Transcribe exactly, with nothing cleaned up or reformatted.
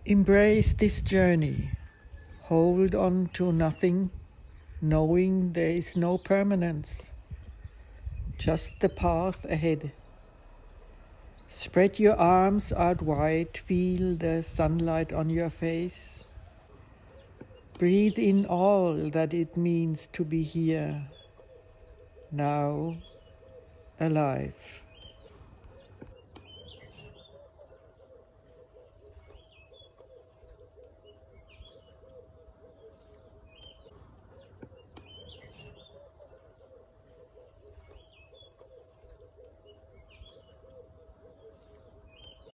Embrace this journey. Hold on to nothing, knowing there is no permanence, just the path ahead. Spread your arms out wide, feel the sunlight on your face. Breathe in all that it means to be here, now, alive.